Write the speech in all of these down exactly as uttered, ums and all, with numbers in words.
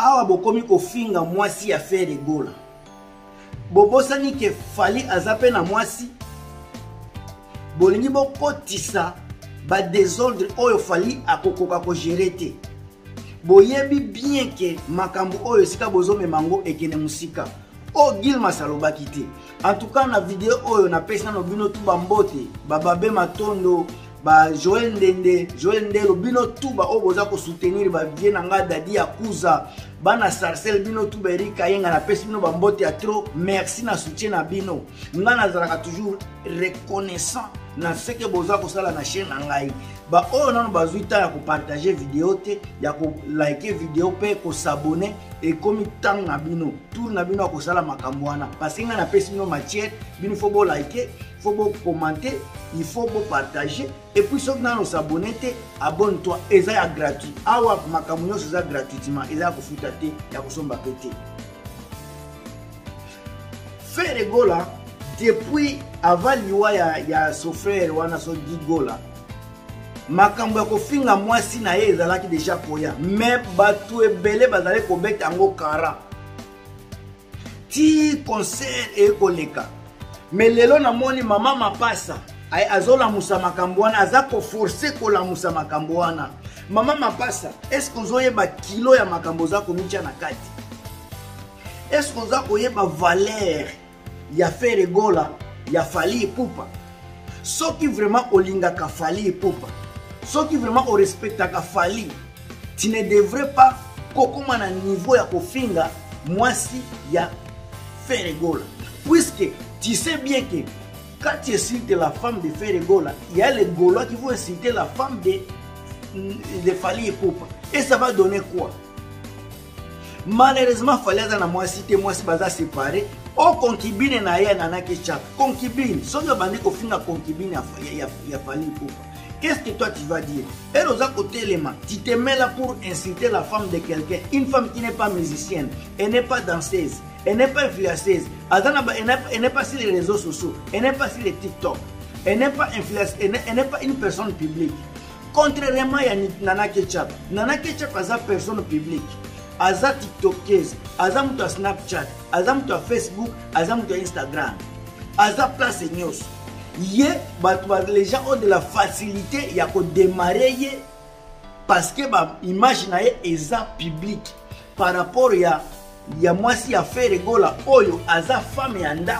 awa bokomi kofinga mwasi ya Faire Gola bobosani ke Fally azape na mwasi bolingi bokotisa ba désordre oyo Fally akokoka ko gérer te boyebi bien ke makambo oyo sika bozome mango ekene musika o Gilma salobaki te. En tout cas na vidéo oyo na pesa no bino tuba mbote bababe matondo ba Joël Ndende Joël Ndelo bino tuba o boza ko soutenir ba vie na nga dadi akuza bana sarcel bino tuba Erika yenga na pesa bino ba mbote a trop merci na soutien na bino nga nazalaka toujours reconnaissant na ce que boza ko sala na chaîne na ngai ba oyo nano bazuita ya ko partager vidéo te ya ko like vidéo pe ko s'abonner et comme tant na bino tour na bino ko sala makambo wana parce que nga na pesa bino matière bino faut bo liker faut bo commenter il faut bo partager et puis ceux qui n'ont s'abonner te abonne-toi et ça est gratuit awa makambo nyonso ça gratuitement et ça ko futa te ya ko somba pété Faire Gola depuis avant liwa ya ya son frère wana so Gigola makambo ya kofinga mwasi na ye ezalaki déjà koya mais batu ebele bazali kobeta ngo kara ti concert e koleka mais lelo na moni mama mapasa ay azola musa makambo wana azako forcer kola musa makambo wana mama mapasa est-ce que ozoye ba kilo ya makambo za komicha na kati est-ce que ozako yeba valeur ya Faire Gola ya Fally Ipupa soki vraiment olinga ka Fally Ipupa soki vraiment o respecta ka Fally tu ne devrais pas kokoma na niveau ya kofinga mwasi ya Faire Gola puisque tu sais bien que quand tu insultes la femme de Faire Gola il y a les Gaulois qui vont insulter la femme de de Fally Ipupa et ça va donner quoi malheureusement Fally aza na mwasi te mwasi baza séparé o concubine na ye na nake chap concubine soki bandi ko finga concubine ya ya ya Fally Ipupa qu'est-ce que toi tu vas dire elle osa côté les mains tu te mets là pour insulter la femme de quelqu'un une femme qui n'est pas musicienne elle n'est pas danseuse elle n'est pas influenceuse elle n'est pas sur les réseaux sociaux elle n'est pas sur les TikTok elle n'est pas influenceuse elle n'est pas une personne publique contrairement à Nana Ketchup Nana Ketchup est une personne publique aza TikTokeuse, aza mutu Snapchat, aza mutu Facebook, aza mutu Instagram, aza place news. Ye, les gens ont de la facilité ya ko démarrer ye parce que ba image na ye eza public par rapport ya ya mwasi ya Faire Gola oyo aza femme ya ndako.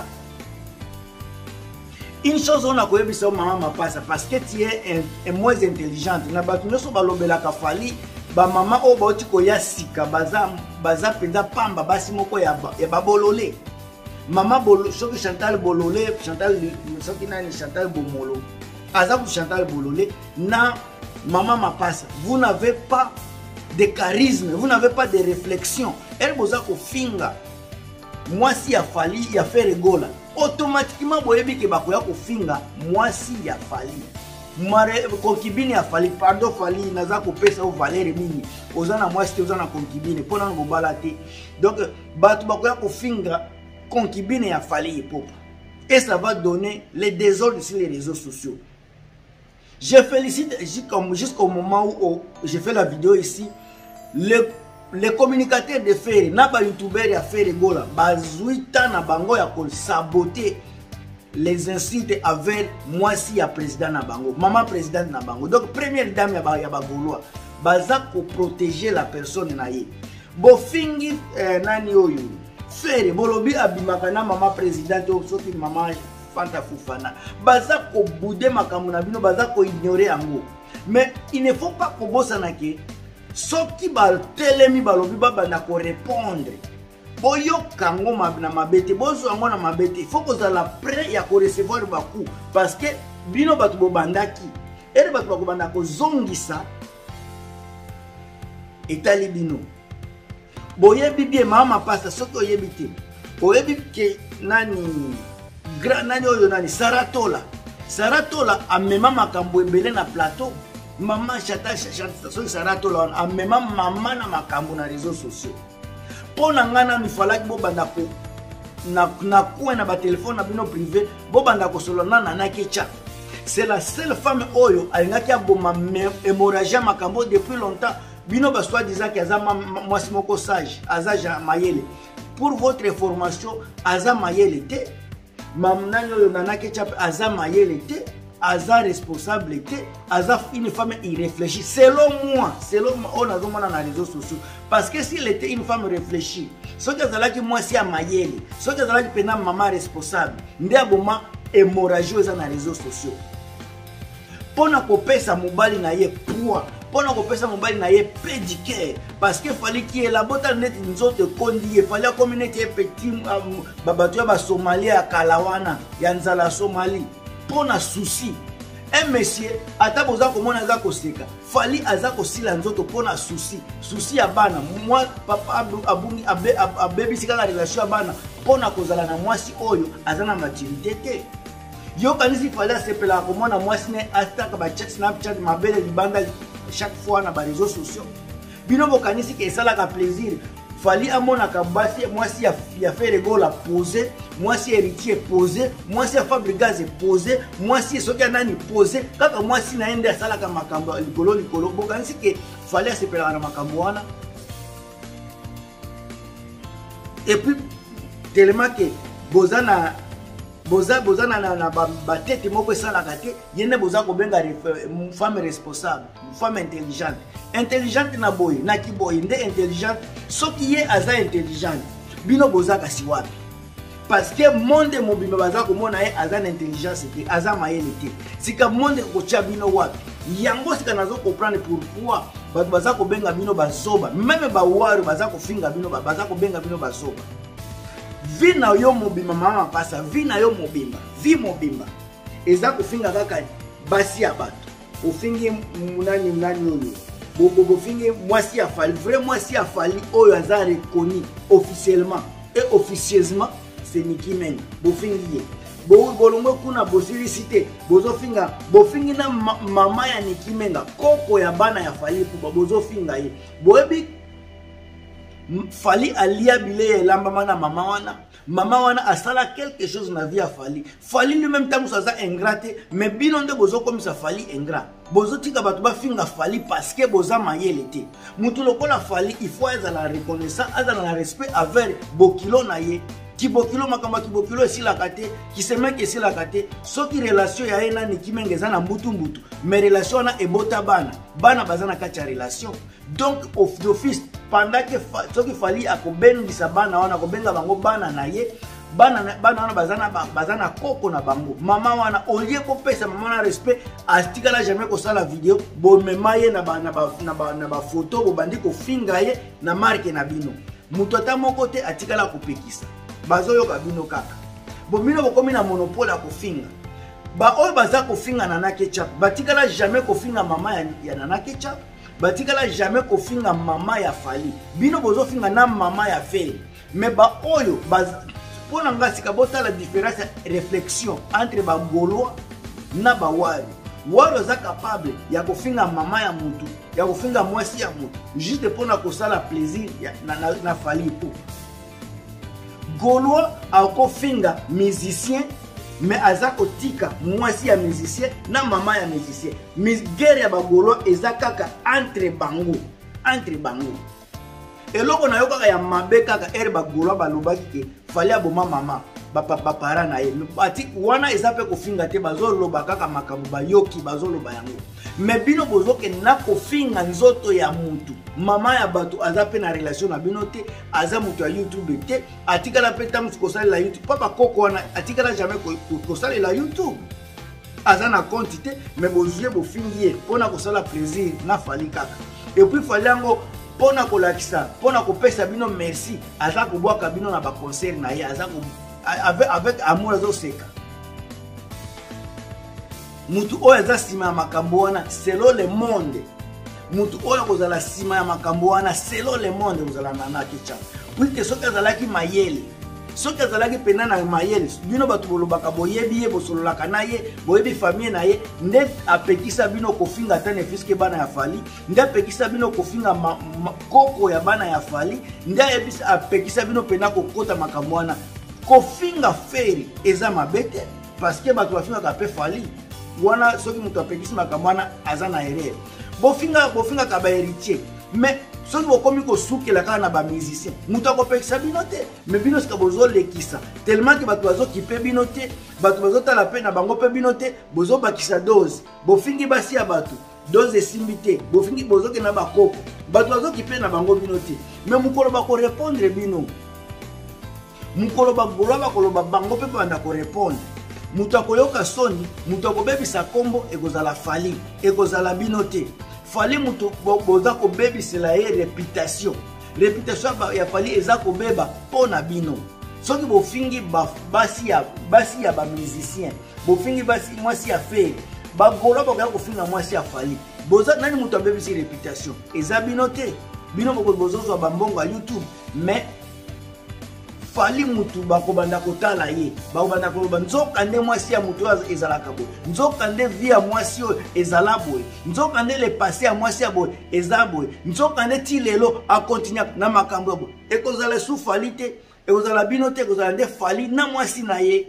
Une chose on a koyebisa mama mapasa parce que tu es un, un moins intelligente na batu nyoso balobela ka Fally ba mama o bauti ko ya sika baza baza penda pamba basi moko ya ya babolole mama bolo soki Chantal Bololé Chantal soki nani Chantal Bomolo aza Chantal Bololé na mama mapasa vous n'avez pas de charisme vous n'avez pas de réflexion elle boza ko finga mwasi ya Fally ya Faire Gola automatiquement boyebi ke bakoya ko finga mwasi ya Fally mare concubine ya Fally pardon Fally naza ko pesa o valeur mingi ozana mwasi ozana concubine pona ngo balate donc batu bakoya ko finga concubine ya Fally Ipupa et ça va donner les désordres sur les réseaux sociaux. Je félicite jusqu'au moment où j'ai fait la vidéo ici le les communicateurs de Faire na ba youtubeur ya Faire Gola bazuita na bango ya ko saboter les insultes avec moi si ya président na bango maman président na bango donc première dame ya ba ya ba Gaulois baza ko protéger la personne na ye bo fingi eh, nani oyo Faire bolobi abimaka na maman présidente soki maman Fanta Fufana baza ko bouder makambo na bino baza ko ignorer yango mais il ne faut pas ko bosana ke soki ba telemi balobi baba na ko répondre boyo kango na mabete bozo yango na mabete il faut que ça la prêt ya ko recevoir ba coup parce que bino batu bobandaki et batu bakobanda ko zongisa etali bino boyebi bien mama pasta soki oyebi te oyebi ke nani grand nani oyo nani Saratola Saratola amema makambo ebele na plateau maman chata chata soki Saratola amema mama na makambo na réseaux sociaux pona ngana mi falaki bo banda ko na na kuwa na ba téléphone na bino privé bo banda ko solo na Nana Ketchup c'est la seule femme oyo alingaki aboma hémorragie makambo depuis longtemps bino ba soi-disant que aza mwasi moko sage aza mayele. Pour votre information, aza mayele te. Mamnani oyo Nana Ketchup aza mayele te. Aza responsable te. Aza une femme irréfléchie. Selon moi, selon moi, on a dans les réseaux sociaux. Parce que s'il était une femme réfléchie, ce que ça qui moi si à mayele, ce que ça qui pena maman responsable, ndé aboma hémorragie dans les réseaux sociaux. Pona kopesa mobali na ye poids, pona kopesa mobali na ye pédicure, parce que fallait qu'il la bota net nzoto kondi, il fallait comme net petit babatu ya ba Somalia Kalawana, ya nzala Somalie. Pona souci. Un monsieur ata boza komona za koseka, fali aza kosila nzoto pona souci. Souci ya bana, moi papa abungi abe abebi sika la relation ya bana, pona kozala na mwasi oyo azana maturité te. Yo kanisi fallait sepela komona mwasi ne ataka ba chat Snapchat mabele libanda chaque fois na ba réseaux sociaux. Bino bokanisi ke sala ka plaisir. Fali amona ka basi mwasi ya ya faire gola poser, mwasi héritier poser, mwasi ya Fabre Gaz poser, mwasi soki nani poser, kaka mwasi naende sala ka makambo likolo likolo bokanisi ke fali sepela na makambo wana. Et puis tellement que bozana boza boza na na ba tête moko sala kate yene boza ko benga femme responsable, femme intelligente. Intelligente na boy na ki boy nde intelligente soki ye aza intelligente bino boza kasi wapi. Parce que monde mobimba baza ko mona ye aza na intelligence te aza mayele te. Sika monde ko tia bino wapi. Yango sika nazo comprendre pourquoi bato baza ko benga bino bazoba, même ba waru baza ko finga bino baza ko benga bino bazoba. Vi na yo mobimba mama pasa, vi na yo mobimba, vi mobimba. Eza kufinga kaka basi ya bato. Ofingi munani munani oyo. Bobo bofingi mwasi ya fali, vrai mwasi ya fali oyo aza reconnu officiellement et officieusement c'est Nicki Minaj. Bofingi ye. Bo bolongo kuna bosilicité, bozo finga, bofingi na mama ya Nicki Minaj, koko ya bana ya fali pour bozo finga ye. Boebi Fali alia bile lamba mana mama wana, mama wana asala quelque chose na vie a Fali. Fali lui-même temps ça ingrate, mais bilonde bozo comme ça Fali ingrat. Bozo tika batu ba finga Fali parce que boza mayele te. Mutu lokola Fali il faut être la reconnaissance, être la respect avec bokilo na ye. Ki bokilo makamba ki bokilo esi la kate, ki semek esi la kate, so ki relation ya ena ni kimengeza na mbutu mbutu. Mais relation na ebota bana, bana bazana kacha relation. Donc of d'office pendant que soki fali akobengisa bana wana kobenga bango bana na ye bana bana wana bazana bazana koko na bango mama wana olie ko pesa mama na respect astikala jamais ko sala vidéo bo mema ye na bana na ba na ba photo bo bandi ko finga ye na marque na bino mutu ata moko te atikala ko pekisa bazoyo ka bino kaka bo mino ko komi na monopole ya ko finga ba oyo baza ko finga na Nana Ketchup batikala jamais ko finga mama ya, ya Nana Ketchup batikala jamais ko finga mama ya Fali bino bozo finga na mama ya Feli mais ba oyo baz pona nga sika bota la différence réflexion entre ba Gaulois na ba Wari Wari za capable ya ko finga mama ya mutu ya ko finga mwasi ya mutu juste pona ko sala plaisir ya, na, na, na Fali po Gaulois a ko finga musicien mais azako tika mwasi ya musicien na mama ya musicien mis guerre ya bagolo ezakaka entre bango entre bango eloko na yoka ya mabe kaka er bagolo balobaki ke fali aboma mama bapa papara na ye ati wana ezape kofinga te bazoloba kaka makambo bayoki bazoloba yango mais bino bozoke na kofinga nzoto ya mutu mama ya bato azape na relation na bino te aza mutu ya YouTube te atikala pe tamu kosala la YouTube papa koko wana atikala jamais kosala la YouTube aza na compte te mais bozuye bofingi ye pona kosala plaisir na Fali kaka et puis Fali yango pona kolakisa pona kopesa bino merci aza kobwaka bino na ba concert na ye aza avec avec amour azo seka mutu oyo aza sima ya makambo wana selon le monde mutu oyo kozala sima ya makambo wana selon le monde kozala na Nana Ketchup puisque soki azalaki mayele soki azalaki pena na mayele bino bato bolobaka boyebi ye bosololaka na ye boyebi famille na ye nde apekisa bino kofinga ata ne fiske bana ya Fali nde apekisa bino kofinga ma, ma, koko ya bana ya Fali nde apekisa bino pena kokota makambo wana kofinga feri eza mabete parce que bato bafinga ka pe Fali wana soki mutu apekisi makambo wana aza na erreur bofinga bofinga ka ba héritier mais soki bokomi kosukela kaka na bamusicien moto akopekisa bino te mais bino sika bozolekisa tellement ke bato bazokipe bino te bato bazotala mpe na bango mpe bino te bozobakisa dose bofingi basi ya bato dose esimbi te bofingi bozokenda bakoko bato bazokipe na bango bino te mais mokolo bakorepondre bino mokolo bagolwa bakoloba bango mpe banda korepondre moto akoyoka soni moto akobebisa nkombo ekozala fali ekozala bino te fali moto boza kobebisela ye réputation réputation ya fali eza kobeba mpo na bino soki bofingi basi ya basi ya bamusicien bofingi basi mwasi ya fere bagolwa bakoya kofinga mwasi ya fali boza nani moto abebisi réputation eza bino te bino bozozwa bambongo ya YouTube mais fali mutu bakobanda kotala ye bakobanda koloba nzoka nde mwasi ya mutu ezalaka boye nzoka nde vie ya mwasi oyo ezala boye nzoka nde le passé ya mwasi ya boye eza boye nzoka nde ti lelo akontinue na makambo ya boye ekozala su fali te ekozala bino te ekozala nde fali na mwasi na ye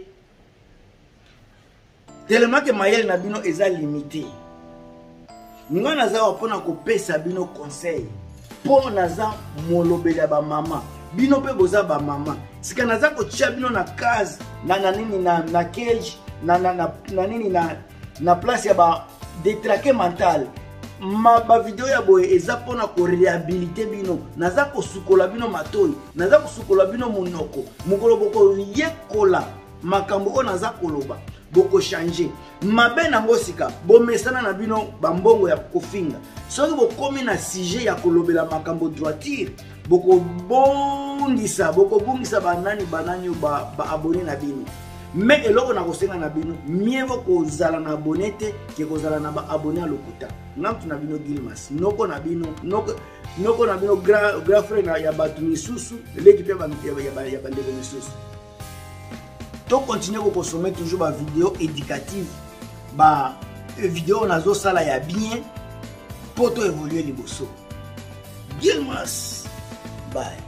tellement ke mayele na bino eza limité nga naza wa mpona kopesa bino conseil mpo naza molobeli ya bamama bino pe boza ba mama sika naza kotia bino na case na na nini na na cage na na na, na nini na na place ya ba détraqué mental ma ba video ya boye eza pona ko réhabiliter bino naza ko sukola bino matoi naza ko sukola bino monoko mokolo boko yekola makambo o naza koloba boko changer mabe nango sika bomesana na bino bambongo ya kofinga soki bokomi na sujet ya kolobela makambo droiture boko bongisa boko bongisa banani banani ba ba abonné na bino mais eloko na kosenga na bino mieux ko zala na abonné te ke ko zala na ba abonné à lokuta ngamtu na bino Gilmas noko na bino noko noko na bino grand grand frère na ya batu misusu l'équipe ya ba ya ya bandeko misusu to continuer ko consommer toujours ba vidéo éducative ba vidéo nazo sala ya bien pour to évoluer liboso Gilmas. Bye.